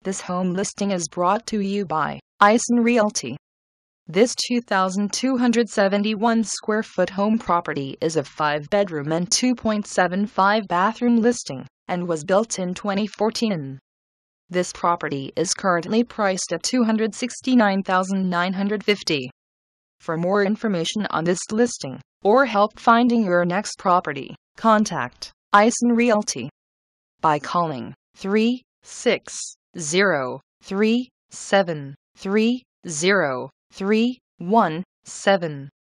This home listing is brought to you by Ison Realty. This 2,271 square foot home property is a 5-bedroom and 2.75 bathroom listing and was built in 2014. This property is currently priced at $269,950. For more information on this listing or help finding your next property, contact Ison Realty by calling 360-373-3017.